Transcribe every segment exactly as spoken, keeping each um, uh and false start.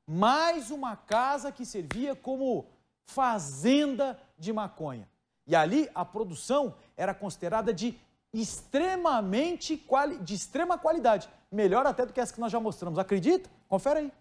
mais uma casa que servia como fazenda de maconha. E ali a produção era considerada de extremamente quali... de extrema qualidade, melhor até do que essa que nós já mostramos. Acredita? Confere aí.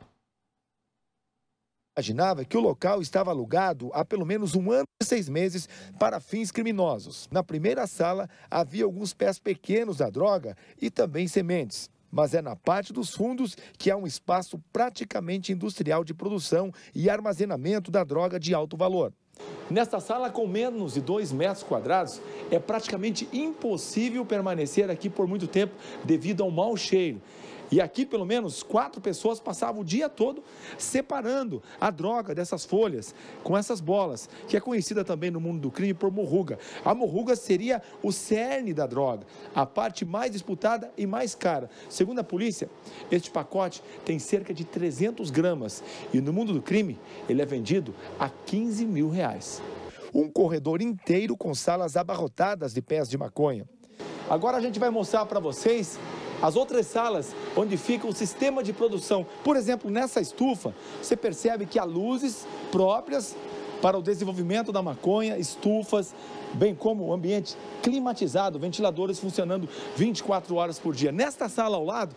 Imaginava que o local estava alugado há pelo menos um ano e seis meses para fins criminosos. Na primeira sala havia alguns pés pequenos da droga e também sementes. Mas é na parte dos fundos que há um espaço praticamente industrial de produção e armazenamento da droga de alto valor. Nesta sala, com menos de dois metros quadrados, é praticamente impossível permanecer aqui por muito tempo devido ao mau cheiro. E aqui, pelo menos, quatro pessoas passavam o dia todo separando a droga dessas folhas com essas bolas, que é conhecida também no mundo do crime por morruga. A morruga seria o cerne da droga, a parte mais disputada e mais cara. Segundo a polícia, este pacote tem cerca de trezentos gramas e no mundo do crime ele é vendido a quinze mil reais. Um corredor inteiro com salas abarrotadas de pés de maconha. Agora a gente vai mostrar para vocês as outras salas onde fica o sistema de produção. Por exemplo, nessa estufa, você percebe que há luzes próprias para o desenvolvimento da maconha, estufas, bem como o ambiente climatizado, ventiladores funcionando vinte e quatro horas por dia. Nesta sala ao lado,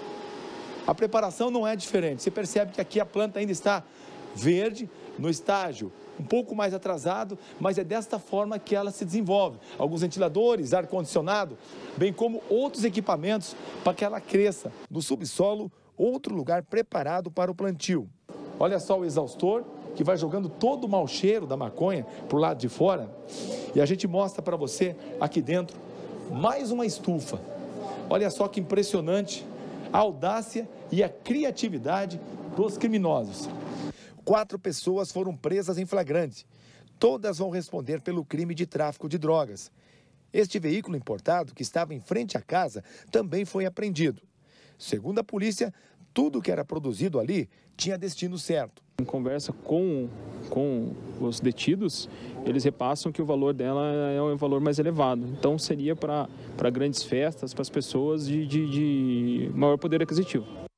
a preparação não é diferente. Você percebe que aqui a planta ainda está verde, no estágio um pouco mais atrasado, mas é desta forma que ela se desenvolve. Alguns ventiladores, ar-condicionado, bem como outros equipamentos para que ela cresça. No subsolo, outro lugar preparado para o plantio. Olha só o exaustor, que vai jogando todo o mau cheiro da maconha para o lado de fora. E a gente mostra para você, aqui dentro, mais uma estufa. Olha só que impressionante a audácia e a criatividade dos criminosos. Quatro pessoas foram presas em flagrante. Todas vão responder pelo crime de tráfico de drogas. Este veículo importado, que estava em frente à casa, também foi apreendido. Segundo a polícia, tudo que era produzido ali tinha destino certo. Em conversa com, com os detidos, eles repassam que o valor dela é um valor mais elevado. Então seria para para grandes festas, para as pessoas de, de, de maior poder aquisitivo.